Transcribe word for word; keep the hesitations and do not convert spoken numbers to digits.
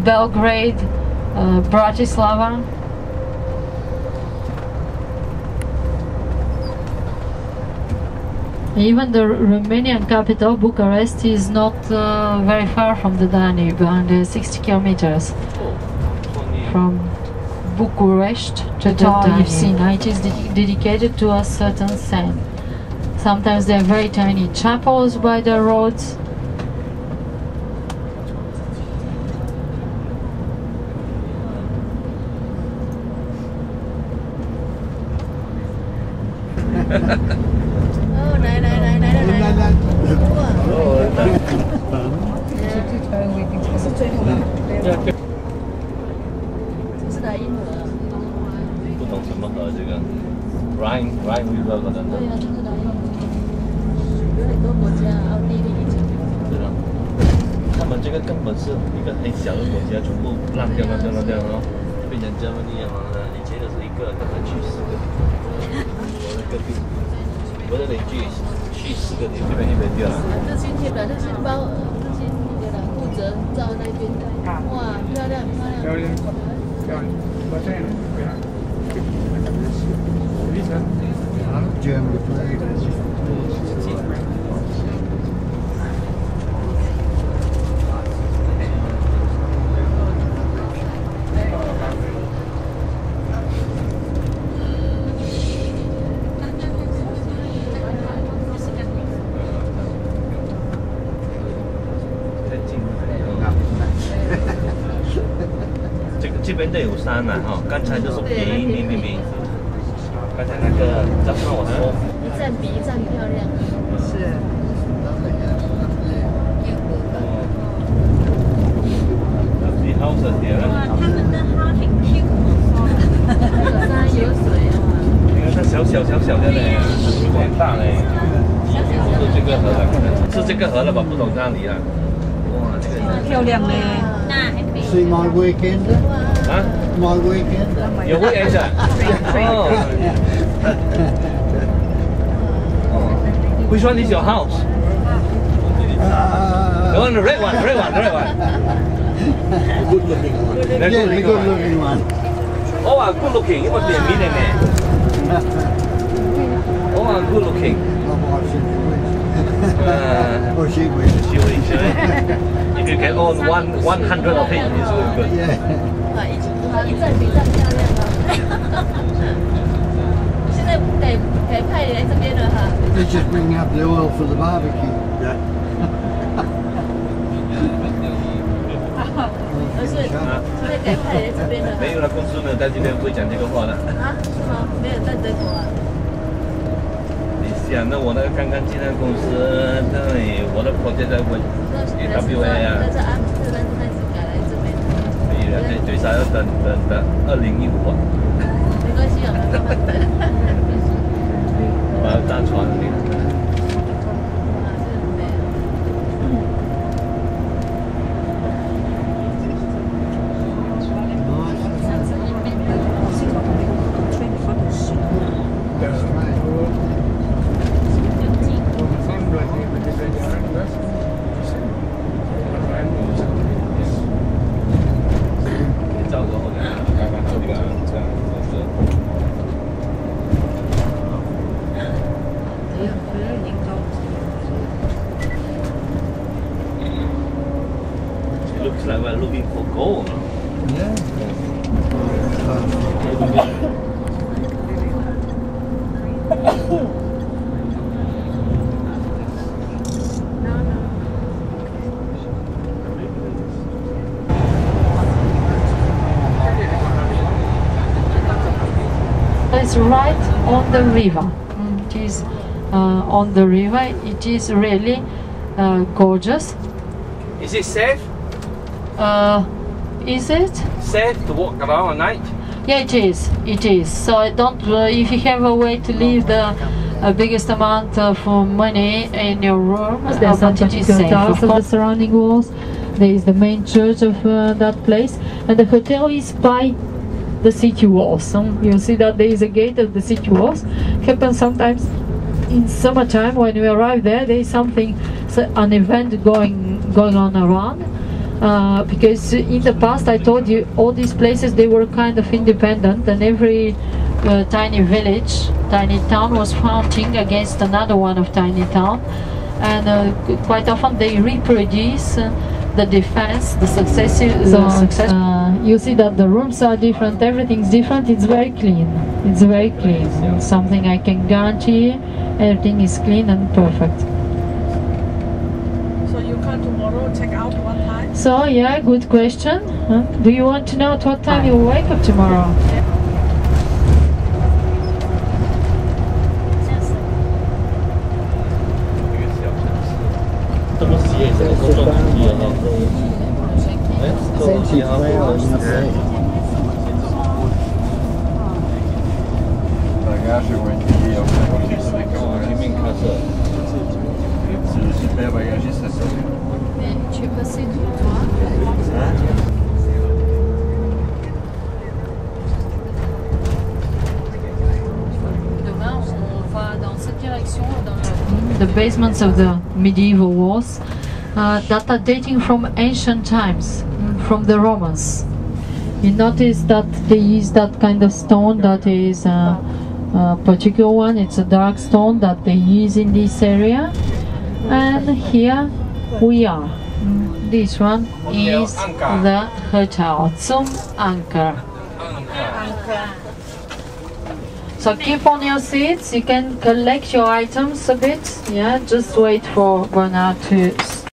Belgrade, uh, Bratislava. Even the Romanian capital, Bucharest, is not uh, very far from the Danube, under sixty kilometers from Bucharest to the Danube. It is de dedicated to a certain saint. Sometimes there are very tiny chapels by the roads. Rhine Rhine River 可能的。 对呀，就是来用。有很多国家，奥地利以前。 对的。他们这个根本是一个很小的国家，全部烂掉、烂掉、烂掉，然后变成 Germany 啊嘛的。以前就是一个，刚才去四个。我的隔壁，我的邻居去四个，你这边一边掉了。 这新贴的，这新包，这新那个的负责照那边。哇，漂亮漂亮。漂亮，漂亮，我这样漂亮。 German flag. 这个这边都有山了哈，刚才就是平平平平。 刚才那个照片我说， 一站比一站漂亮。是。 你好省点了。 哇，他们的哈很 Q 有山有水啊。 你看它小小小小的嘞，有点大嘞。是这个河了，可能是这个河了吧？不懂哪里了。哇，这个漂亮嘞。那还可以。 See my weekend? 啊 My weekend? 有 weekend 啊？哦。Which one is your house? Uh, The one, the red one, the red one, the red one. Good looking one. Yeah, the good looking one. Oh, I'm good looking. It must be a millionaire. Oh, I'm good looking. My wife said she wins. Uh, Oh, she wins. She will, she will. If you can own one, one hundred of it, it's really good. Yeah. 哇，一哇一站比一站漂亮啊！现在得得派来这边了哈。 They're just bringing up the oil for the barbecue. Yeah. 而是现在得派来这边了。 没有了，公司没有在这边会讲这个话的。 啊？是吗？没有在德国啊？ 你想，那我那个刚刚进那个公司，那里我的婆家在问 A W A 啊。 但是阿姆斯特丹开始改来这边。 没有，最最少要等等等二零一五啊。 没关系啊，慢慢等。 我要搭船。 Looks like we're looking for gold. Yeah. It's right on the river. It is uh, on the river. It is really uh, gorgeous. Is it safe? Uh, is it? Safe to walk around at night? Yeah, it is. It is. So I don't. Uh, if you have a way to leave the uh, biggest amount of uh, money in your room, there's uh, but it is safe. of the surrounding walls. There is the main church of uh, that place, and the hotel is by the city walls. Um, you see that there is a gate of the city walls. Happens sometimes in summertime when we arrive there. There is something, so an event going going on around. Uh, because in the past I told you all these places they were kind of independent, and every uh, tiny village, tiny town was fighting against another one of tiny town, and uh, quite often they reproduce uh, the defense, the success. So, the success. Uh, you see that the rooms are different, everything's different. It's very clean. It's very clean. It's something I can guarantee. Everything is clean and perfect. So you come tomorrow, check out one time? So yeah, good question. Huh? Do you want to know at what time you wake up tomorrow? Bagagem aqui é o motorista de carro. Aqui em casa. Se super bagagista, Tu es passé d'où, toi? Demain, on va dans cette direction, dans The basements of the medieval walls uh, that are dating from ancient times, from the Romans. You notice that they use that kind of stone that is a, a particular one. It's a dark stone that they use in this area. And here we are. This one is the hotel, Zum Anker. So keep on your seats, you can collect your items a bit, yeah, just wait for Bernard to